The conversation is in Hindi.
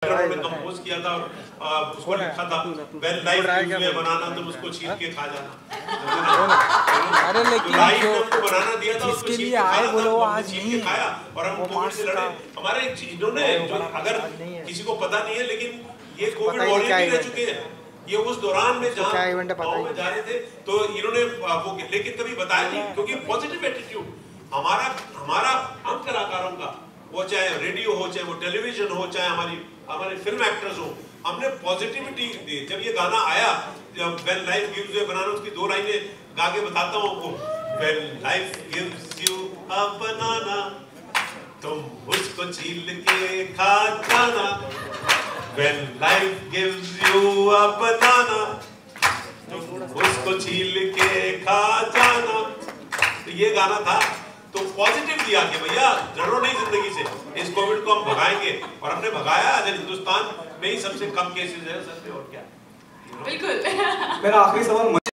उन्होंने कंपोज किया था और उसको लिखा था when life gives you banana तुम उसको छील के खा जाना। अरे लेकिन लाइफ ने हमको बनाना दिया था, उसको छील के आए वो लोग आज छील नहीं के खाया और हम कोविड से लड़े। हमारे इन्होंने अगर किसी को पता नहीं है लेकिन ये कोविड वॉरियर रह चुके हैं। ये उस दौरान में जहाँ गाँव में जा रहे थे तो इन्होंने वो लेकिन कभी बताया नहीं, क्योंकि पॉजिटिव एटीट्यूड हमारा हम कलाकारों का, वो चाहे रेडियो हो, चाहे वो टेलीविजन हो, चाहे हमारे फिल्म एक्टर्स हो, हमने पॉजिटिविटी दी। जब ये गाना आया, जब when life gives you banana, उसकी 2 लाइनें गा के बताता हूँ आपको। When life gives you a banana तुम उसको छील के खा जाना। When life gives you a banana, उसको छील के खा जाना। तो ये गाना था, तो पॉजिटिव दिया कि भैया डरो नहीं जिंदगी से, इस कोविड को हम भगाएंगे। और हमने भगाया। आज हिंदुस्तान में ही सबसे कम केसेस है सर, और क्या। बिल्कुल। मेरा आखिरी सवाल